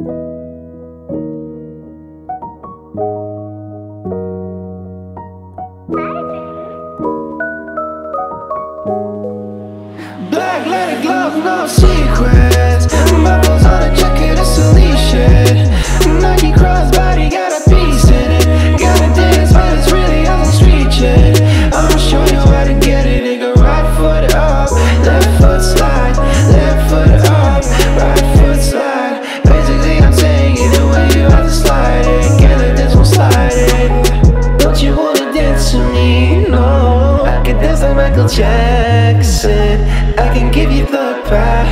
Black leather glove, no secrets. Buckles on a jacket, it's Alicia. Nike crossbody, got a piece in it. Gotta dance, but it's really on the street shit. I'ma show you how to get it. Nigga, right foot up, left foot slide, left foot up, right foot slide. Basically, I'm saying either way you have to slide it. Can't let this one slide it. Don't you wanna dance with me? No, I can dance like Michael Jackson. I can give you the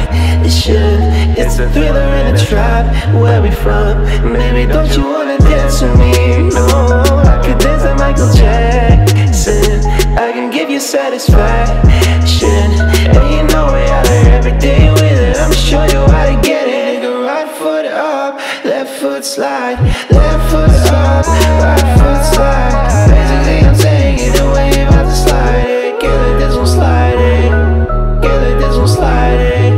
passion. It's a thriller and a trap. Where we from? Baby, don't you wanna dance with me? No, I can dance like Michael Jackson. I can give you satisfaction. And you know we out there every day with it. I'ma show you how to get it. Nigga, right foot up, left foot slide, left foot up, right foot slide. Basically, I'm saying either way you have to slide it. Can't let this one slide it. Can't let this one slide it.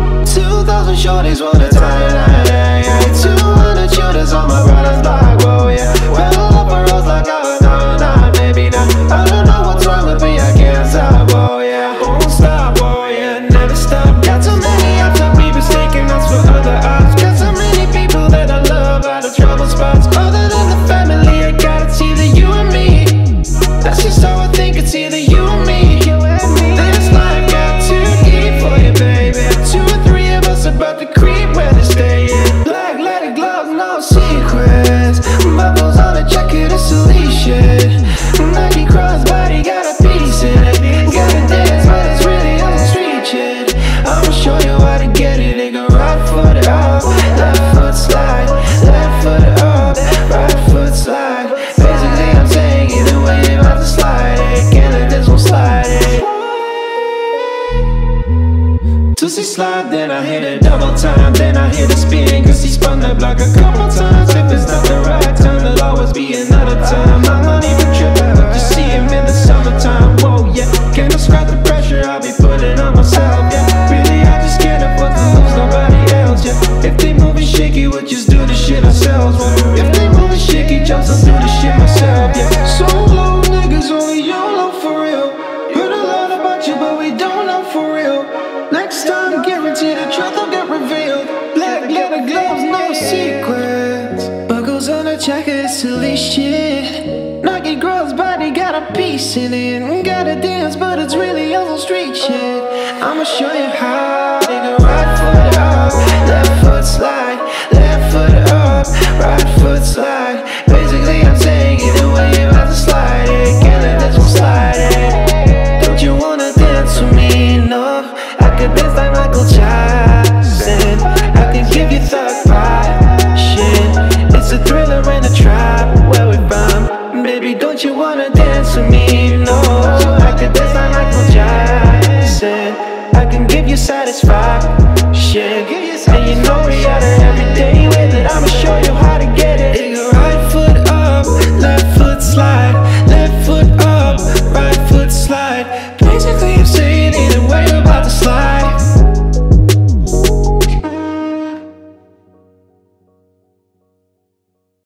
2,000 shorties wanna tie it line, yeah, yeah. 200 shooters on my brother's block, whoa, yeah. Well, up a rose like no, maybe not. I don't know what's wrong with me, I can't stop, whoa, yeah. Won't stop, whoa, yeah, never stop. Got so many options, me mistaking us for other options. Got so many people that I love out of trouble spots. Other than the family, I got it's either you and me. That's just how I think, it's either you and me. This life got too deep for you, baby. 2 or 3 of us about to creep where they staying. Black leather gloves, no secrets. Buckles on a jacket, it's Alicia. Nike crossbody, got a piece in it. Gotta dance, but it's really on the street shit. I'ma show you how to get it. Nigga, right foot up, left foot slide, left foot up, right foot slide. Basically, I'm saying either way you have to slide it. Can't let this one slide it. Tootsie slide, then I hit it double time. Then I hit a spin, cause he spun that block a couple times. If it's not the right time, there'll always be another time. I'm not even tripping, but you see him in the summertime. Whoa, yeah, can't describe the pressure I'll be putting on myself, yeah. Really, I just can't afford to lose nobody else, yeah. If they moving shaky, we'll just do the shit ourselves, well. If they moving shaky, jumps, I'll do the shit myself, yeah. Solo niggas, only YOLO for real. Heard a lot about you, but we don't know for real. Next time, guarantee the truth will get revealed. Black leather gloves, no secrets. Buckles on a jacket, silly shit. Nike girl's body got a piece in it. Gotta dance, but it's really on street shit. I'ma show you how. Nigga, right foot up, left foot slide, left foot up, right foot slide. Basically, I'm saying either way you have to slide it. Can't let this one slide it. Don't you wanna dance with me? No, I could dance like Michael Jackson. I could give you thoughts.